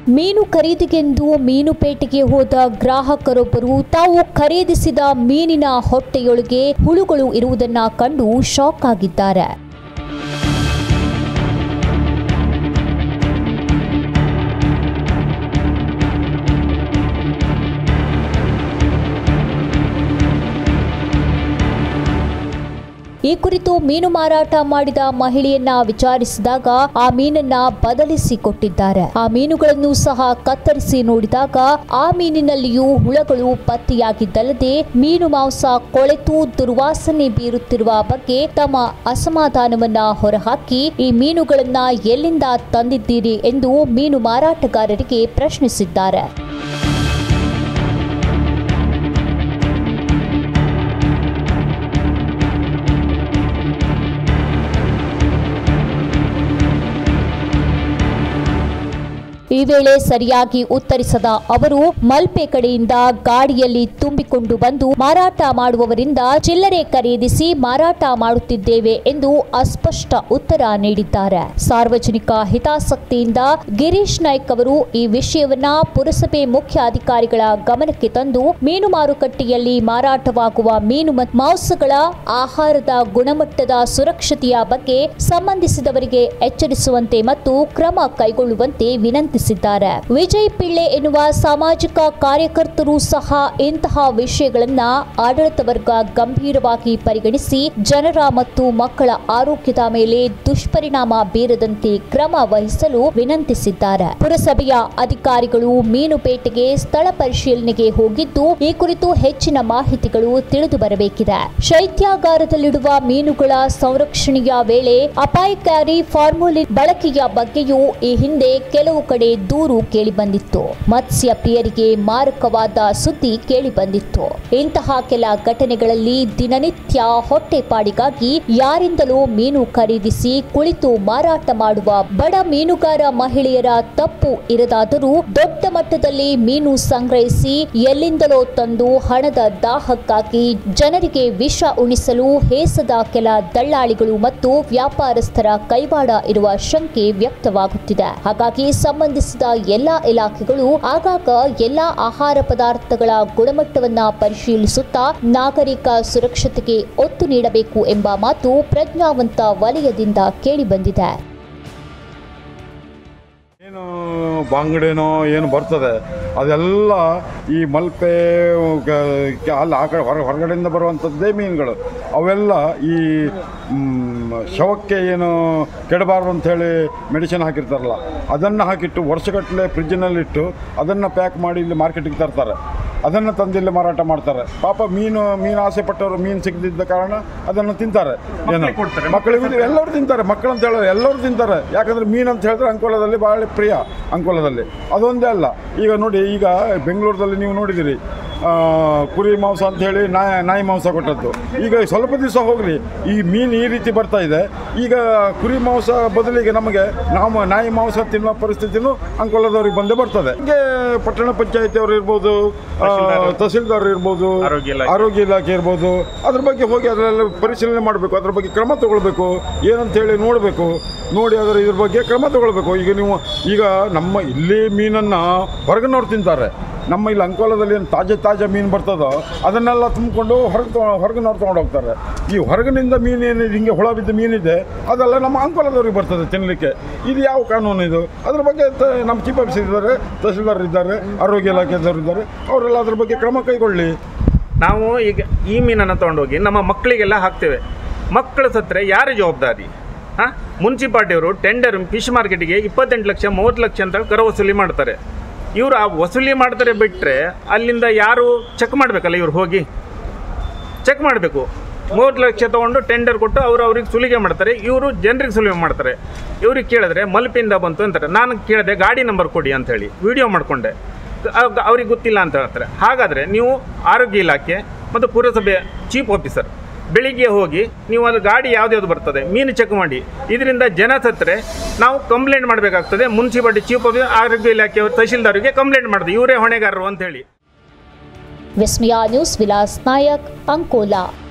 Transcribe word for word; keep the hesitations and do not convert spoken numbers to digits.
ಮೀನು ಖರೀದಿಗೆಂದು ಮೀನುಪೇಟೆಗೆ ಹೋದ ಗ್ರಾಹಕರೊಬ್ಬರು ತಾವು ಖರೀದಿಸಿದ ಮೀನಿನ ಹೊಟ್ಟೆಯೊಳಗೆ ಹುಳುಗಳು ಇರುವುದನ್ನು ಕಂಡು ಶಾಕ್ ಆಗಿದ್ದಾರೆ. ಈ ಕುರಿತು ಮೀನು ಮಾರಾಟ ಮಾಡಿದ ಮಹಿಳೆಯನ್ನ ವಿಚಾರಿಸಿದಾಗ ಆ ಮೀನನ್ನ ಬದಲಿಸಿ ಕೊಟ್ಟಿದ್ದಾರೆ. ಆ ಮೀನುಗಳನ್ನು ಸಹ ಕತ್ತರಿಸಿ ನೋಡಿದಾಗ ಆ ಮೀನಿನಲ್ಲಿಯೂ ಹುಳಗಳು ಪತ್ತೆಯಾಗಿದ್ದಲ್ಲದೆ ಮೀನು ಮಾಂಸ ಕೊಳೆತು ದುರ್ವಾಸನೆ ಬೀರುತ್ತಿರುವ ಬಗ್ಗೆ ತಮ್ಮ ಅಸಮಾಧಾನವನ್ನ ಹೊರಹಾಕಿ ಈ ಮೀನುಗಳನ್ನ ಎಲ್ಲಿಂದ ತಂದಿದ್ದೀರಿ ಎಂದು ಮೀನು ಮಾರಾಟಗಾರರಿಗೆ ಪ್ರಶ್ನಿಸಿದ್ದಾರೆ. ಈ ವೇಳೆ ಸರಿಯಾಗಿ ಉತ್ತರಿಸದ ಅವರು ಮಲ್ಪೆ ಕಡೆಯಿಂದ ಗಾಡಿಯಲ್ಲಿ ತುಂಬಿಕೊಂಡು ಬಂದು ಮಾರಾಟ ಮಾಡುವವರಿಂದ ಚಿಲ್ಲರೆ ಖರೀದಿಸಿ ಮಾರಾಟ ಮಾಡುತ್ತಿದ್ದೇವೆ ಎಂದು ಅಸ್ಪಷ್ಟ ಉತ್ತರ ನೀಡಿದ್ದಾರೆ. ಸಾರ್ವಜನಿಕ ಹಿತಾಸಕ್ತಿಯಿಂದ ಗಿರೀಶ್ ನಾಯ್ಕ್ ಅವರು ಈ ವಿಷಯವನ್ನ ಪುರಸಭೆ ಮುಖ್ಯ ಅಧಿಕಾರಿಗಳ ಗಮನಕ್ಕೆ ತಂದು ಮೀನು ಮಾರುಕಟ್ಟೆಯಲ್ಲಿ ಮಾರಾಟವಾಗುವ ಮೀನು ಮತ್ತು ಮಾಂಸಗಳ ಆಹಾರದ ಗುಣಮಟ್ಟದ ಸುರಕ್ಷತೆಯ ಬಗ್ಗೆ ಸಂಬಂಧಿಸಿದವರಿಗೆ ಎಚ್ಚರಿಸುವಂತೆ ಮತ್ತು ಕ್ರಮ ಕೈಗೊಳ್ಳುವಂತೆ ವಿನಂತಿಸಿದ್ದಾರೆ. ವಿಜಯ್ ಪಿಳ್ಳೆ ಎನ್ನುವ ಸಾಮಾಜಿಕ ಕಾರ್ಯಕರ್ತರು ಸಹ ಇಂತಹ ವಿಷಯಗಳನ್ನ ಆಡಳಿತ ವರ್ಗ ಗಂಭೀರವಾಗಿ ಪರಿಗಣಿಸಿ ಜನರ ಮತ್ತು ಮಕ್ಕಳ ಆರೋಗ್ಯದ ಮೇಲೆ ದುಷ್ಪರಿಣಾಮ ಬೀರದಂತೆ ಕ್ರಮ ವಹಿಸಲು ವಿನಂತಿಸಿದ್ದಾರೆ. ಪುರಸಭೆಯ ಅಧಿಕಾರಿಗಳು ಮೀನುಪೇಟೆಗೆ ಸ್ಥಳ ಪರಿಶೀಲನೆಗೆ ಹೋಗಿದ್ದು ಈ ಕುರಿತು ಹೆಚ್ಚಿನ ಮಾಹಿತಿಗಳು ತಿಳಿದು ಬರಬೇಕಿದೆ. ಶೈತ್ಯಾಗಾರದಲ್ಲಿಡುವ ಮೀನುಗಳ ಸಂರಕ್ಷಣೆಯ ವೇಳೆ ಅಪಾಯಕಾರಿ ಫಾರ್ಮುಲಿನ್ ಬಳಕೆಯ ಬಗ್ಗೆಯೂ ಈ ಹಿಂದೆ ಕೆಲವು ಕಡೆ ದೂರು ಕೇಳಿಬಂದಿತ್ತು. ಮತ್ಸ್ಯ ಪ್ರಿಯರಿಗೆ ಮಾರಕವಾದ ಸುದ್ದಿ ಕೇಳಿಬಂದಿತ್ತು. ಇಂತಹ ಕೆಲ ಘಟನೆಗಳಲ್ಲಿ ದಿನನಿತ್ಯ ಹೊಟ್ಟೆಪಾಡಿಗಾಗಿ ಯಾರಿಂದಲೂ ಮೀನು ಖರೀದಿಸಿ ಕುಳಿತು ಮಾರಾಟ ಮಾಡುವ ಬಡ ಮೀನುಗಾರ ಮಹಿಳೆಯರ ತಪ್ಪು ಇರದಾದರೂ ದೊಡ್ಡ ಮಟ್ಟದಲ್ಲಿ ಮೀನು ಸಂಗ್ರಹಿಸಿ ಎಲ್ಲಿಂದಲೋ ತಂದು ಹಣದ ದಾಹಕ್ಕಾಗಿ ಜನರಿಗೆ ವಿಷ ಉಣಿಸಲು ಹೇಸದ ಕೆಲ ದಳ್ಳಾಳಿಗಳು ಮತ್ತು ವ್ಯಾಪಾರಸ್ಥರ ಕೈವಾಡ ಇರುವ ಶಂಕೆ ವ್ಯಕ್ತವಾಗುತ್ತಿದೆ. ಹಾಗಾಗಿ ಸಂಬಂಧಿಸಿದ ಎಲ್ಲಾ ಇಲಾಖೆಗಳು ಆಗಾಗ ಎಲ್ಲಾ ಆಹಾರ ಪದಾರ್ಥಗಳ ಗುಣಮಟ್ಟವನ್ನ ಪರಿಶೀಲಿಸುತ್ತಾ ನಾಗರಿಕ ಸುರಕ್ಷತೆಗೆ ಒತ್ತು ನೀಡಬೇಕು ಎಂಬ ಮಾತು ಪ್ರಜ್ಞಾವಂತ ವಲಯದಿಂದ ಕೇಳಿಬಂದಿದೆ. ಏನು ಬಾಂಗಡೆನೋ ಏನು ಬರ್ತದೆ ಅದೆಲ್ಲ ಈ ಮಲ್ಪೆ ಅಲ್ಲಿ ಆ ಕಡೆ ಹೊರ ಹೊರಗಡೆಯಿಂದ ಬರುವಂಥದ್ದೇ ಮೀನುಗಳು. ಅವೆಲ್ಲ ಈ ಶವಕ್ಕೆ ಏನು ಕೆಡಬಾರ್ದು ಅಂಥೇಳಿ ಮೆಡಿಸಿನ್ ಹಾಕಿರ್ತಾರಲ್ಲ ಅದನ್ನು ಹಾಕಿಟ್ಟು ವರ್ಷಗಟ್ಟಲೆ ಫ್ರಿಜ್ಜಿನಲ್ಲಿಟ್ಟು ಅದನ್ನು ಪ್ಯಾಕ್ ಮಾಡಿ ಇಲ್ಲಿ ಮಾರ್ಕೆಟಿಗೆ ತರ್ತಾರೆ. ಅದನ್ನು ತಂದಿಲ್ಲಿ ಮಾರಾಟ ಮಾಡ್ತಾರೆ. ಪಾಪ ಮೀನು ಮೀನು ಆಸೆ ಪಟ್ಟವರು ಮೀನು ಸಿಗದಿದ್ದ ಕಾರಣ ಅದನ್ನು ತಿಂತಾರೆ. ಏನು ಮಕ್ಕಳಿಗೆ ಎಲ್ಲರೂ ತಿಂತಾರೆ. ಮಕ್ಕಳು ಅಂತ ಹೇಳಿದ್ರೆ ಎಲ್ಲರೂ ತಿಂತಾರೆ. ಯಾಕಂದರೆ ಮೀನು ಅಂತ ಹೇಳಿದ್ರೆ ಅಂಕೋಲದಲ್ಲಿ ಭಾಳ ಪ್ರಿಯ. ಅಂಕೋಲದಲ್ಲಿ ಅದೊಂದೇ ಅಲ್ಲ, ಈಗ ನೋಡಿ, ಈಗ ಬೆಂಗಳೂರಲ್ಲಿ ನೀವು ನೋಡಿದಿರಿ ಕುರಿ ಮಾಂಸ ಅಂತ ಹೇಳಿ ನಾಯಿ ನಾಯಿ ಮಾಂಸ ಕೊಟ್ಟದ್ದು. ಈಗ ಸ್ವಲ್ಪ ದಿವಸ ಹೋಗಲಿ ಈ ಮೀನು ಈ ರೀತಿ ಬರ್ತಾ ಇದೆ. ಈಗ ಕುರಿ ಮಾಂಸ ಬದಲಿಗೆ ನಮಗೆ ನಾವು ನಾಯಿ ಮಾಂಸ ತಿನ್ನೋ ಪರಿಸ್ಥಿತಿನೂ ಅಂಕೋಲದವ್ರಿಗೆ ಬಂದೇ ಬರ್ತದೆ. ಹೀಗೆ ಪಟ್ಟಣ ಪಂಚಾಯತಿಯವರು ಇರ್ಬೋದು, ತಹಸೀಲ್ದಾರ್ ಇರ್ಬೋದು, ಆರೋಗ್ಯ ಇಲಾಖೆ ಇರ್ಬೋದು, ಅದ್ರ ಬಗ್ಗೆ ಹೋಗಿ ಅದರೆಲ್ಲ ಪರಿಶೀಲನೆ ಮಾಡಬೇಕು. ಅದ್ರ ಬಗ್ಗೆ ಕ್ರಮ ತಗೊಳ್ಬೇಕು. ಏನಂತ ಹೇಳಿ ನೋಡಬೇಕು. ನೋಡಿ ಅದರ ಇದ್ರ ಬಗ್ಗೆ ಕ್ರಮ ತಗೊಳ್ಬೇಕು. ಈಗ ನೀವು ಈಗ ನಮ್ಮ ಇಲ್ಲಿ ಮೀನನ್ನು ಹೊರಗಿನವ್ರು ತಿಂತಾರೆ. ನಮ್ಮ ಇಲ್ಲಿ ಅಂಕೋಲದಲ್ಲಿ ಏನು ತಾಜಾ ತಾಜಾ ಮೀನು ಬರ್ತದೋ ಅದನ್ನೆಲ್ಲ ತುಂಬಿಕೊಂಡು ಹೊರಗೆ ತೊ ಹೊರಗಿನವ್ರು ತೊಗೊಂಡು ಹೋಗ್ತಾರೆ. ಈ ಹೊರಗಿನಿಂದ ಮೀನು ಏನಿದೆ ಹಿಂಗೆ ಹುಳ ಬಿದ್ದ ಮೀನಿದೆ ಅದೆಲ್ಲ ನಮ್ಮ ಅಂಕೋಲದವ್ರಿಗೆ ಬರ್ತದೆ ತಿನ್ನಲಿಕ್ಕೆ. ಇದು ಯಾವ ಕಾನೂನು ಇದು? ಅದ್ರ ಬಗ್ಗೆ ನಮ್ಮ ಚೀಫ್ ಆಫೀಸರ್ ಇದ್ದಾರೆ, ತಹಸೀಲ್ದಾರ್ ಇದ್ದಾರೆ, ಆರೋಗ್ಯ ಇಲಾಖೆದವರು ಇದ್ದಾರೆ. ಅವರೆಲ್ಲ ಅದ್ರ ಬಗ್ಗೆ ಕ್ರಮ ಕೈಗೊಳ್ಳಿ. ನಾವು ಈಗ ಈ ಮೀನನ್ನು ತೊಗೊಂಡೋಗಿ ನಮ್ಮ ಮಕ್ಕಳಿಗೆಲ್ಲ ಹಾಕ್ತೇವೆ. ಮಕ್ಕಳು ಸತ್ತರೆ ಯಾರು ಜವಾಬ್ದಾರಿ? ಹಾಂ, ಮುನ್ಸಿಪಾಲ್ಟಿಯವರು ಟೆಂಡರ್ ಫಿಶ್ ಮಾರ್ಕೆಟಿಗೆ ಇಪ್ಪತ್ತೆಂಟು ಲಕ್ಷ ಮೂವತ್ತು ಲಕ್ಷ ಅಂತ ಕರ ವಸೂಲಿ ಮಾಡ್ತಾರೆ. ಇವರು ಆ ವಸೂಲಿ ಮಾಡ್ತಾರೆ ಬಿಟ್ಟರೆ ಅಲ್ಲಿಂದ ಯಾರು ಚೆಕ್ ಮಾಡಬೇಕಲ್ಲ? ಇವ್ರು ಹೋಗಿ ಚೆಕ್ ಮಾಡಬೇಕು. ಮೂವತ್ತು ಲಕ್ಷ ತೊಗೊಂಡು ಟೆಂಡರ್ ಕೊಟ್ಟು ಅವರು ಅವ್ರಿಗೆ ಸುಲಿಗೆ ಮಾಡ್ತಾರೆ. ಇವರು ಜನರಿಗೆ ಸುಲಿಗೆ ಮಾಡ್ತಾರೆ. ಇವ್ರಿಗೆ ಕೇಳಿದ್ರೆ ಮಲ್ಪಿಂದ ಬಂತು ಅಂತಾರೆ. ನಾನು ಕೇಳಿದೆ ಗಾಡಿ ನಂಬರ್ ಕೊಡಿ ಅಂಥೇಳಿ ವಿಡಿಯೋ ಮಾಡಿಕೊಂಡೆ. ಅವ್ರಿಗೆ ಗೊತ್ತಿಲ್ಲ ಅಂತ ಹೇಳ್ತಾರೆ. ಹಾಗಾದರೆ ನೀವು ಆರೋಗ್ಯ ಇಲಾಖೆ ಮತ್ತು ಪುರಸಭೆ ಚೀಫ್ ಆಫೀಸರ್ ಬೆಳಿಗ್ಗೆ ಹೋಗಿ ನೀವು ಅಲ್ಲಿ ಗಾಡಿ ಯಾವ್ದು ಬರ್ತದೆ ಮೀನು ಚೆಕ್ ಮಾಡಿ. ಇದರಿಂದ ಜನ ಸತ್ತರೆ ನಾವು ಕಂಪ್ಲೇಂಟ್ ಮಾಡಬೇಕಾಗ್ತದೆ. ಮುನ್ಸಿಪಾಲಿಟಿ ಚೀಫ್ ಆಫೀಸರ್, ಆರೋಗ್ಯ ಇಲಾಖೆ, ತಹಶೀಲ್ದಾರ್ಗೆ ಕಂಪ್ಲೇಂಟ್ ಮಾಡಿದೆ. ಇವರೇ ಹೊಣೆಗಾರರು ಅಂತ ಹೇಳಿ. ವಿಸ್ಮಯ ನ್ಯೂಸ್, ವಿಲಾಸ್ ನಾಯಕ್, ಅಂಕೋಲಾ.